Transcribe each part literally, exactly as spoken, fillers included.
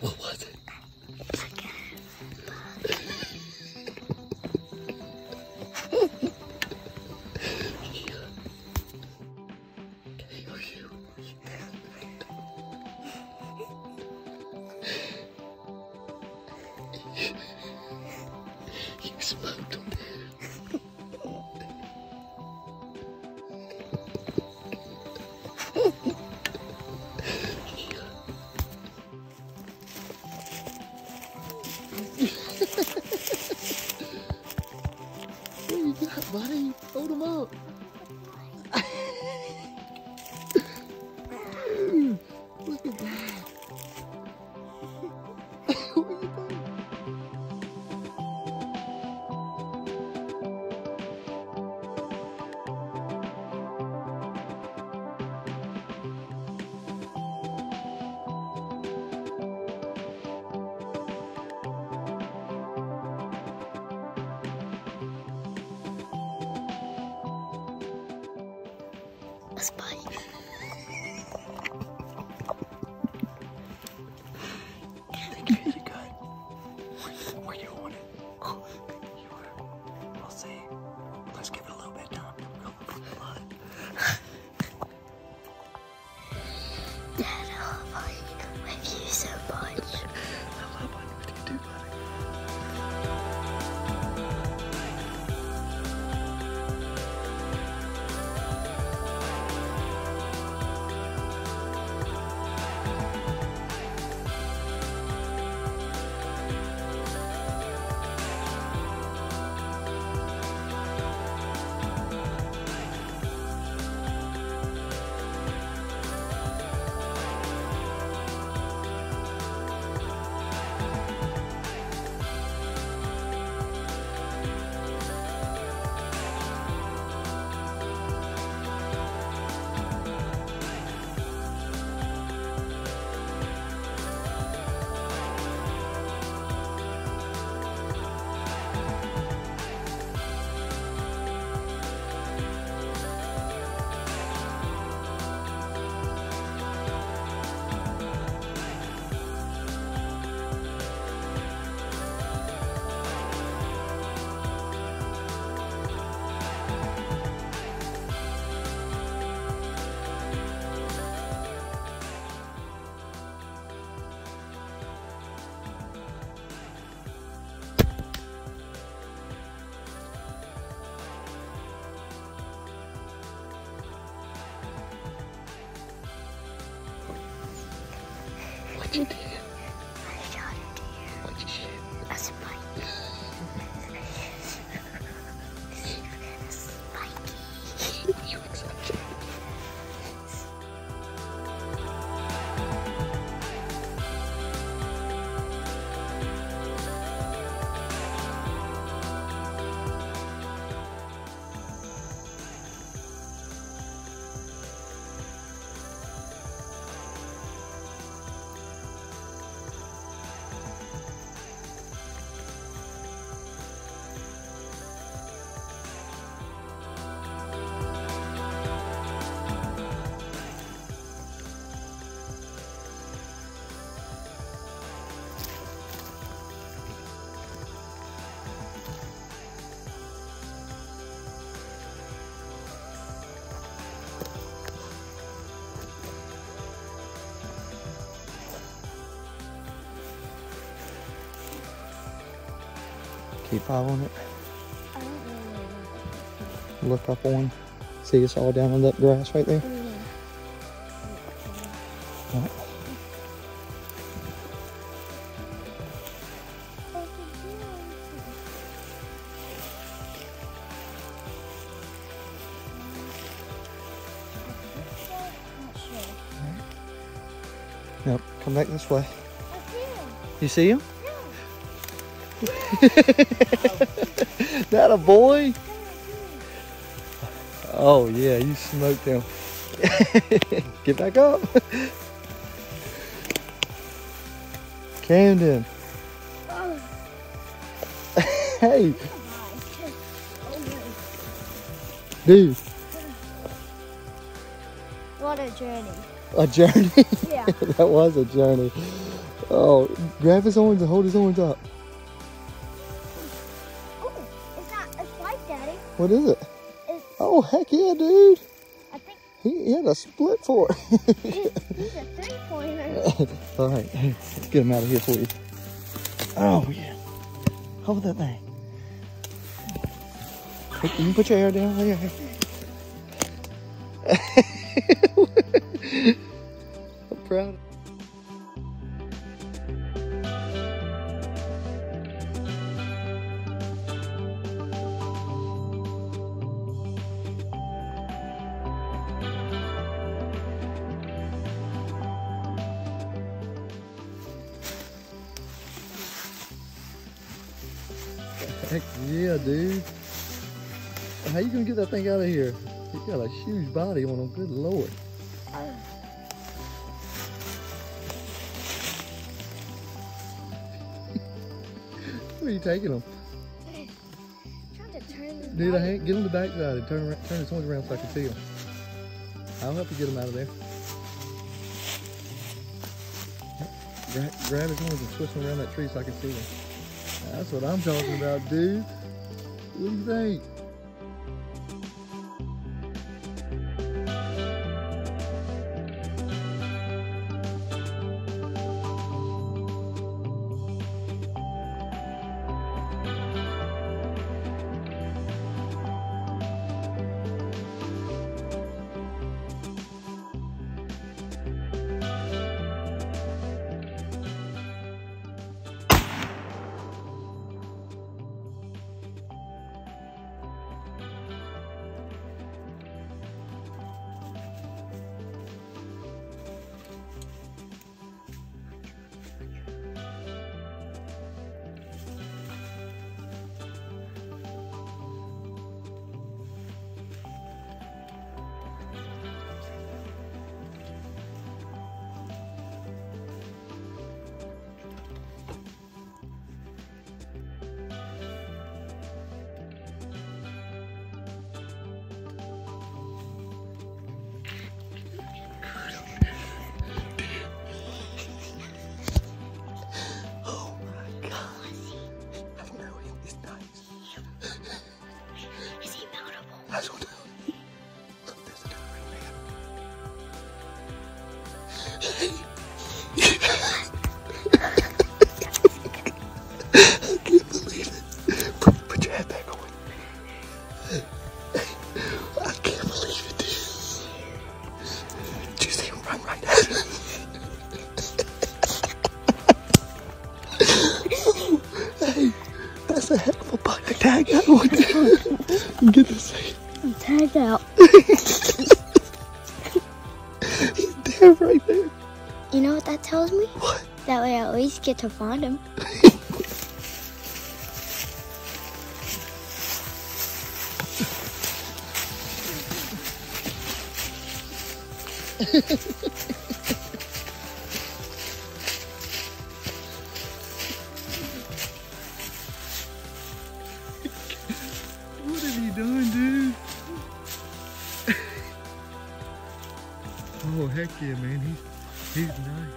What was it? You smoked him. What you got, buddy? Hold him up. Dude, look at that. What are you doing? A spike. I think you hit it good. Where, where you want it? Oh, you were. We'll see. Let's give it a little bit of time to build the blood. Dad, I love you with you so much. I love hunting with you too, buddy. What you did? I shot a deer. What'd you shoot? A spike. Spiky. You excited? Keep eye on it. I don't know where it is. Look up on. See it's all down in that grass right there? Yeah. Right. Yep, come back this way. You see him? That a boy? Oh yeah, you smoked him. Get back up. Camden. Oh. Hey. Oh, Dude. what a journey. A journey? Yeah. That was a journey. Oh, grab his horns and hold his horns up. Oh, it's not, it's white, Daddy. What is it? It's, Oh, heck yeah, dude. I think He, he had a split for it. he's, he's a three-pointer. All right, let's get him out of here for you. Oh, yeah. Hold that thing. Hey, can you put your hair down? Lay your hair. I'm proud. Heck yeah, dude. How you gonna get that thing out of here? He got a huge body on him, good lord. Where are you taking him? Trying to turn his Dude, I body. ain't get on the back side and turn, around, turn his horns around so I can see him. I'll help you get him out of there. Grab, grab his horns and twist him around that tree so I can see him. That's what I'm talking about, dude. What do you think? That's what. Look, there's another man. I can't believe it. Put, put your head back on. I can't believe it, dude. Did you see him run right at you? Hey, that's a heck of a buck to tag that one. Get this thing. I'm tagged out. He's dead right there. You know what that tells me? What? That way I always get to find him. What have you done, dude? Oh, heck yeah, man. He's, he's nice.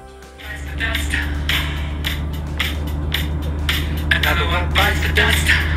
Another one bites the dust.